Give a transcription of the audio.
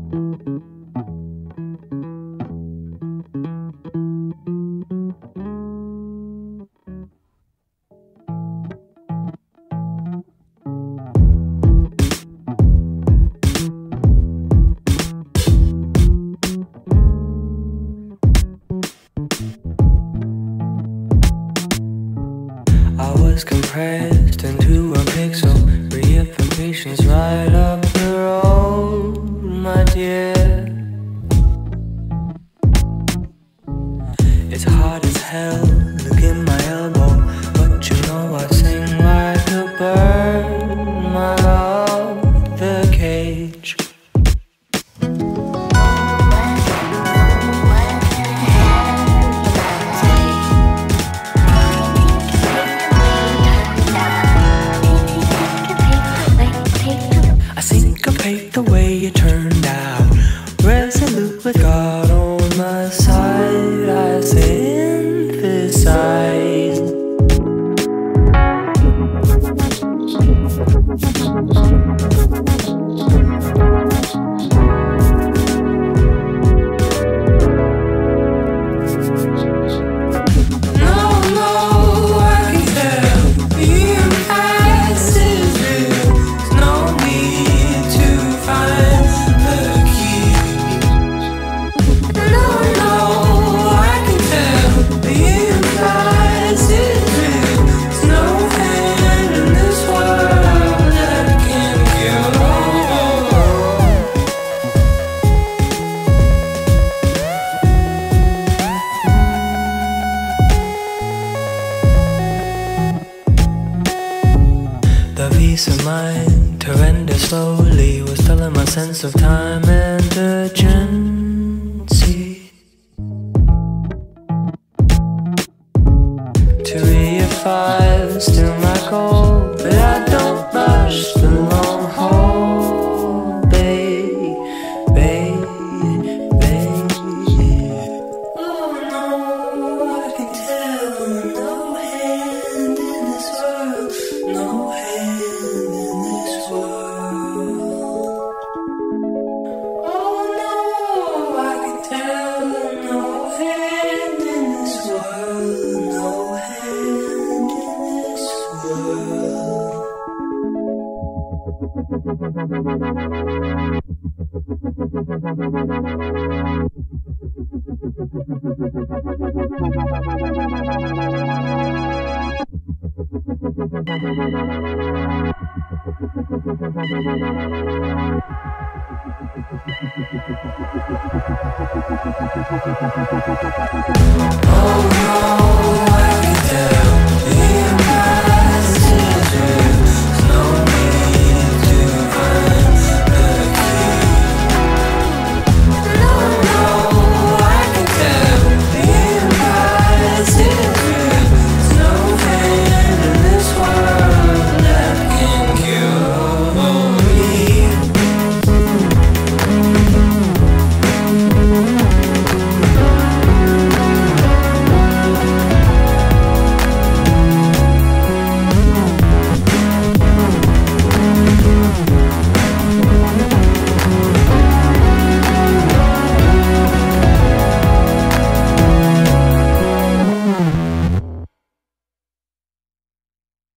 Compressed into a pixel, reifications right up the road, my dear. It's hard as hell, look in my elbow, but you know I sing like a bird, my love, the cage. Syncopate the way you turned out, resolute with God on my side, I synthesized. Peace of mind to render slowly was telling my sense of time and urgency to reify still my goal, but I don't rush the long haul, babe, babe, babe. Oh no, I can tell, no hand in this world, no hand. Oh no, I can tell the impasse is real. There's no need